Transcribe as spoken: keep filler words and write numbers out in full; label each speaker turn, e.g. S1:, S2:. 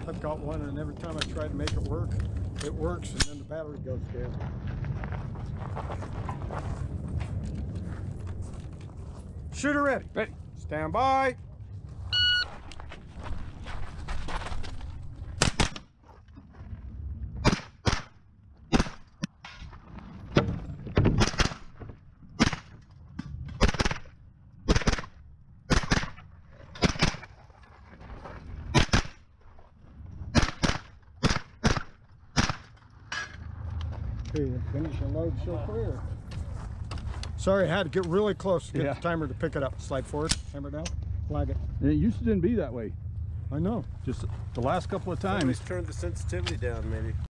S1: I've got one, and every time I try to make it work, it works, and then the battery goes dead. Shooter ready.
S2: Ready.
S1: Stand by. Okay, the finish and load still clear. Sorry, I had to get really close to get
S2: Yeah.
S1: the timer to pick it up. Slide forward, timer down, flag it.
S2: And it used to didn't be that way.
S1: I know.
S2: Just the last couple of times.
S3: Somebody's turned the sensitivity down, maybe.